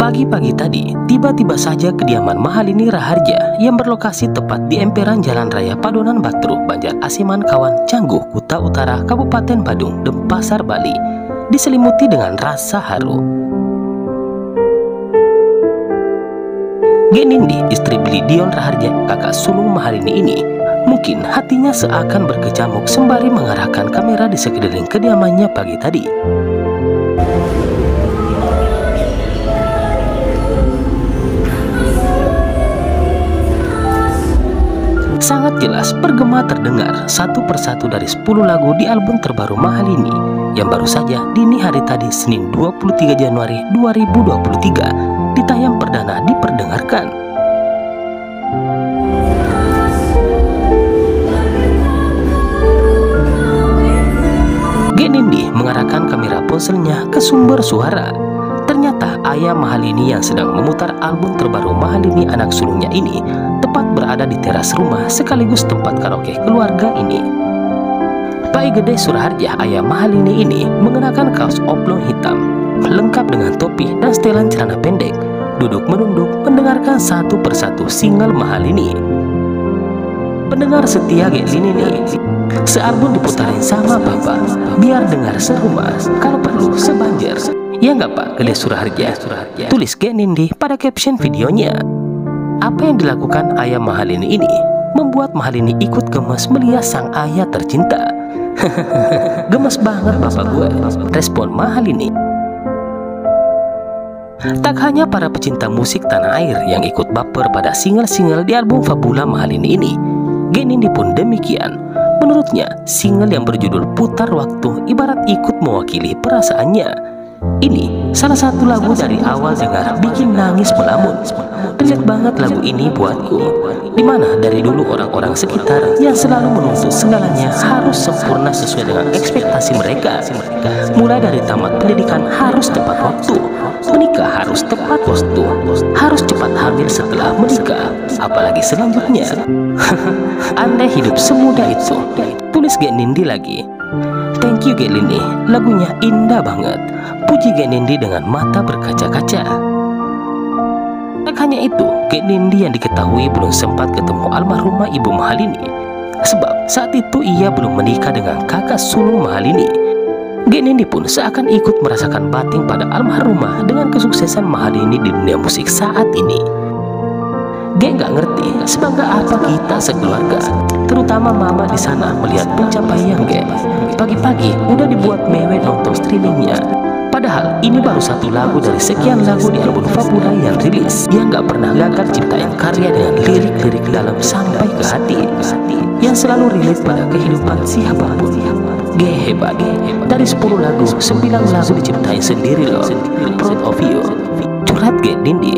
Pagi-pagi tadi, tiba-tiba saja kediaman Mahalini Raharja yang berlokasi tepat di emperan Jalan Raya Padonan Batru, Banjar Asiman Kawan, Cangguh, Kuta Utara, Kabupaten Badung, Denpasar, Bali, diselimuti dengan rasa haru. Gek Nindi, istri Billy Dion Raharja, kakak sulung Mahalini ini, mungkin hatinya seakan berkecamuk sembari mengarahkan kamera di sekeliling kediamannya pagi tadi. Sangat jelas bergema terdengar satu persatu dari 10 lagu di album terbaru Mahalini yang baru saja dini hari tadi Senin 23 Januari 2023 ditayang perdana diperdengarkan. Gek Nindi mengarahkan kamera ponselnya ke sumber suara. Ternyata ayah Mahalini yang sedang memutar album terbaru Mahalini anak sulungnya ini tepat berada di teras rumah sekaligus tempat karaoke keluarga ini. Pak Gede Suraharja, ayah Mahalini ini, mengenakan kaos oblong hitam lengkap dengan topi dan setelan celana pendek, duduk menunduk mendengarkan satu persatu single Mahalini. Pendengar setia Gek Nindi, sealbum diputarin sama Bapak, biar dengar serumah, kalau perlu sebanjar. Ya nggak Pak Gede Suraharja? Tulis Gek Nindi pada caption videonya. Apa yang dilakukan ayah Mahalini ini membuat Mahalini ikut gemes melihat sang ayah tercinta. Gemes banget bapak gue, respon Mahalini. Tak hanya para pecinta musik tanah air yang ikut baper pada single-single di album Fabula Mahalini ini, Gek Nindi pun demikian. Menurutnya, single yang berjudul Putar Waktu ibarat ikut mewakili perasaannya. Ini salah satu lagu dari awal dengar bikin nangis melamun. Relate banget lagu ini buatku, dimana dari dulu orang-orang sekitar yang selalu menuntut segalanya harus sempurna sesuai dengan ekspektasi mereka. Mulai dari tamat pendidikan harus tepat waktu, menikah harus tepat waktu, harus cepat hamil setelah menikah, apalagi selanjutnya. Andai hidup semudah itu, tulis Gek Nindi lagi. Thank you Gek Nindi, lagunya indah banget, puji Gek Nindi dengan mata berkaca-kaca. Tak hanya itu, Gek Nindi yang diketahui belum sempat ketemu almarhumah Ibu Mahalini, sebab saat itu ia belum menikah dengan kakak sulung Mahalini. Gek Nindi pun seakan ikut merasakan batin pada almarhumah dengan kesuksesan Mahalini di dunia musik saat ini. Gek nggak ngerti sebangga apa kita sekeluarga, terutama mama di sana melihat pencapaian Gek. Pagi-pagi udah dibuat mewek nonton streamingnya. Padahal ini baru satu lagu dari sekian lagu di album Fabula yang rilis. Dia nggak pernah gagal ciptain karya dengan lirik-lirik dalam sampai ke hati, yang selalu relate pada kehidupan siapapun. Gek hebat, dari 10 lagu 9 lagu diciptain sendiri loh. Proud of you, curhat Gek Nindi.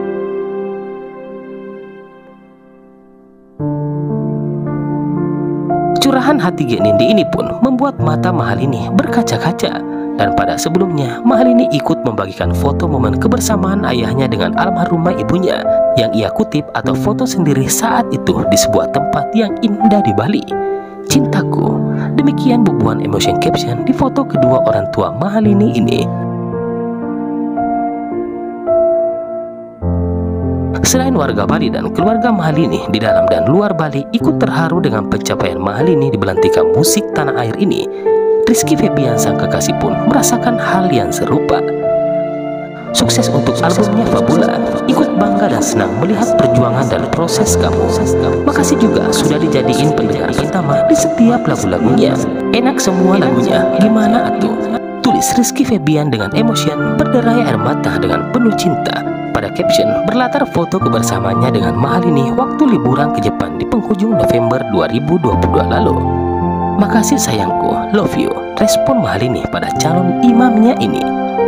Curahan hati Gek Nindi ini pun membuat mata Mahalini berkaca-kaca. Dan pada sebelumnya, Mahalini ikut membagikan foto momen kebersamaan ayahnya dengan almarhumah ibunya yang ia kutip atau foto sendiri saat itu di sebuah tempat yang indah di Bali. Cintaku, demikian bubuhan emotion caption di foto kedua orang tua Mahalini ini. Selain warga Bali dan keluarga Mahalini di dalam dan luar Bali ikut terharu dengan pencapaian Mahalini di belantika musik tanah air ini, Rizky Febian sang kekasih pun merasakan hal yang serupa. Sukses untuk albumnya Fabula, ikut bangga dan senang melihat perjuangan dan proses kamu. Makasih juga sudah dijadiin pendengar pertama di setiap lagu-lagunya. Enak semua lagunya, gimana atuh? Tulis Rizky Febian dengan emotion berderai air mata dengan penuh cinta. Pada caption berlatar foto kebersamaannya dengan Mahalini waktu liburan ke Jepang di penghujung November 2022 lalu. Makasih sayangku, love you, respon Mahalini pada calon imamnya ini.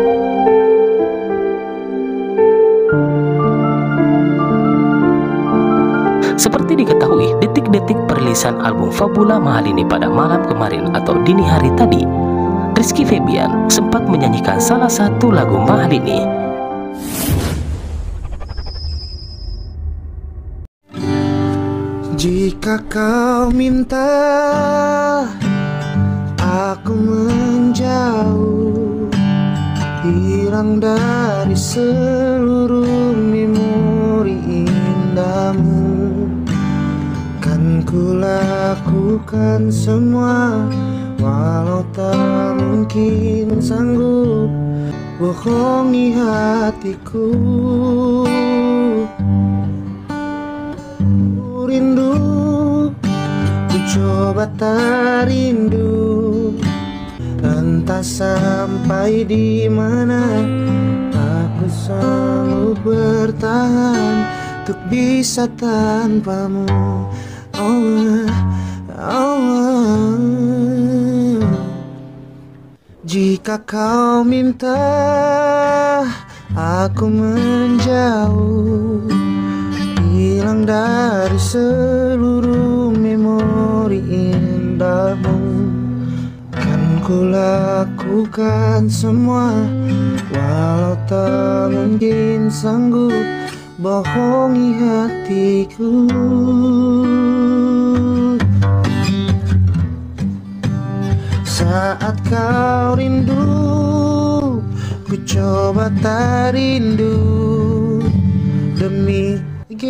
Seperti diketahui, detik-detik perilisan album Fabula Mahalini pada malam kemarin atau dini hari tadi, Rizky Febian sempat menyanyikan salah satu lagu Mahalini. Jika kau minta aku menjauh, hilang dari dari seluruh memori indahmu. Kan ku lakukan semua, walau tak mungkin sanggup bohongi hatiku. Ku rindu, ku coba tak rindu, entah sampai di mana aku sanggup bertahan untuk bisa tanpamu. Oh, oh. Jika kau minta aku menjauh, hilang dari seluruh memori indahmu, kan ku lakukan semua, walau tak mungkin sanggup bohongi hatiku. Saat kau rindu, ku coba tak rindu, demi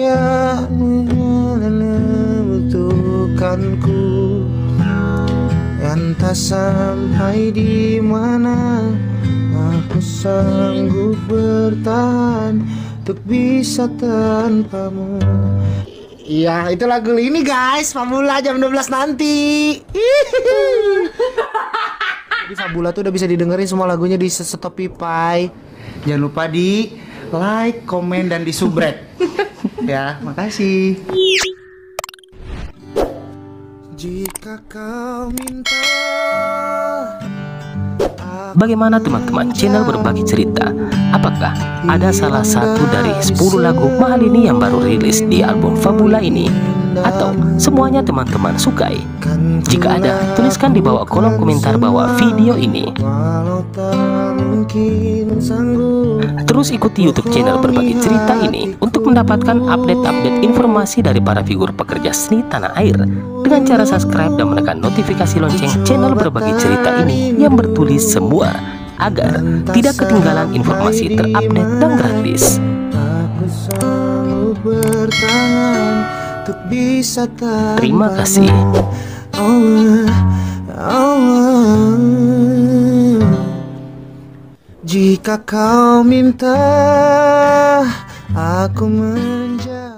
membutuhkanku. Entah sampai di mana aku sanggup bertahan untuk bisa tanpamu. Iya, itu lagu ini guys, Fabula jam 12 nanti. Jadi Fabula tuh udah bisa didengerin semua lagunya di Spotify. Jangan lupa di like, komen, dan di subrek. Ya, makasih. Jika kau minta. Bagaimana teman-teman channel berbagi cerita? Apakah ada salah satu dari 10 lagu Mahalini yang baru rilis di album Fabula ini? Atau semuanya teman-teman sukai? Jika ada, tuliskan di bawah kolom komentar bawah video ini. Terus ikuti YouTube channel berbagi cerita ini untuk mendapatkan update-update informasi dari para figur pekerja seni tanah air dengan cara subscribe dan menekan notifikasi lonceng channel berbagi cerita ini yang bertulis semua agar tidak ketinggalan informasi terupdate dan gratis. Terima kasih. Jika kau minta aku menjauh.